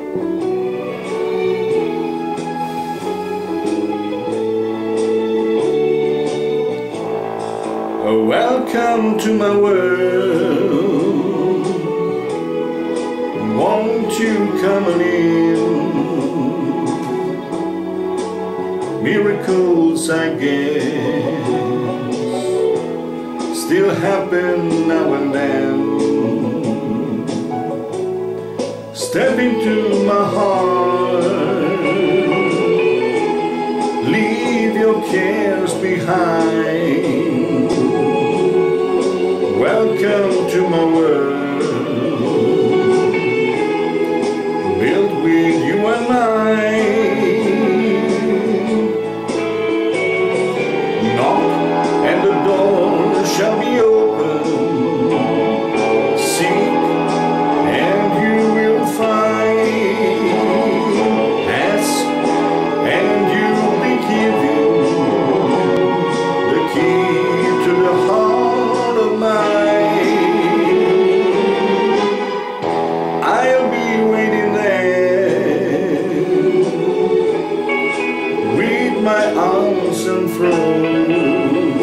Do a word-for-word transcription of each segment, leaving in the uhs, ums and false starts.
Welcome to my world. Won't you come on in? Miracles, I guess, still happen now and then. Step into my heart, leave your cares behind. Welcome to my world, built with you and I. Knock and the door shall be open. Seek and you will find. Ask and you'll be given the key to the heart of mine. I'll be waiting there with my arms unfurled,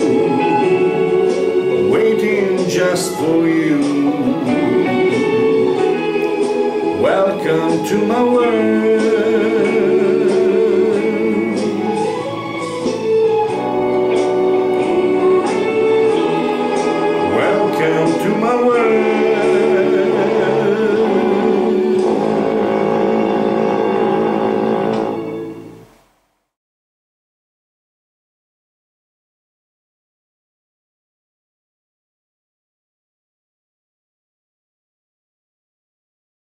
waiting just for you. Welcome to my world.